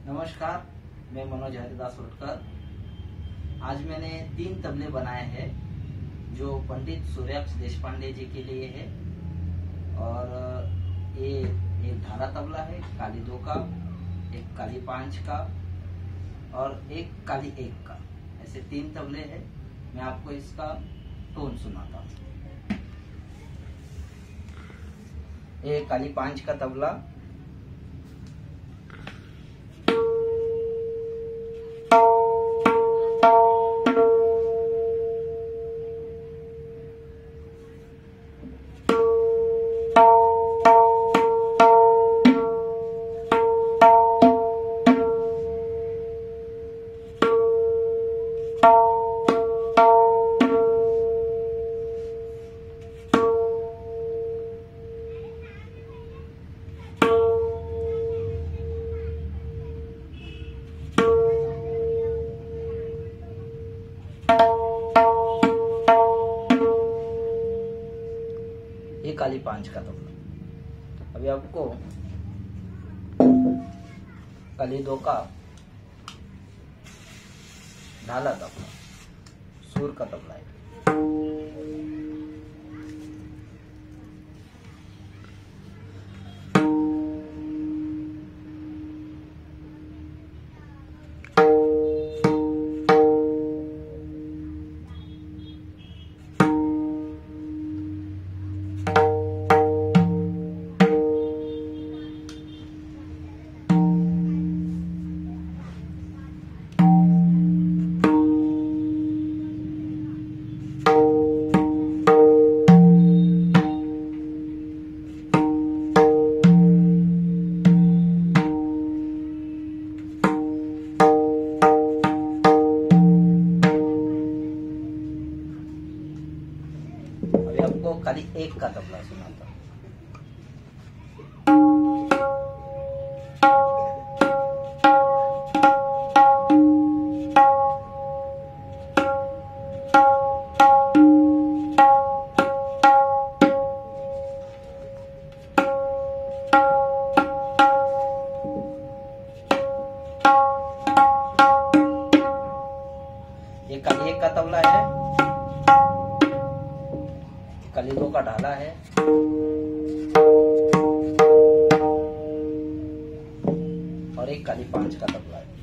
नमस्कार, मैं मनोज हरिदास उटकर। आज मैंने 3 तबले बनाए हैं जो पंडित सूर्याक्ष देशपांडे जी के लिए है। और ये एक धारा तबला है काली 2 का, एक काली 5 का और एक काली 1 का। ऐसे 3 तबले हैं। मैं आपको इसका टोन सुनाता हूँ। ये काली 5 का तबला ये काली 5 का तबला। अभी आपको काली 2 का ढाला तबला, सुर का तबला है। अभी आपको काली 1 का तबला सुनाता हूँ। ये काली 1 का तबला है, काली 2 का ढाला है और एक काली 5 का तबला है।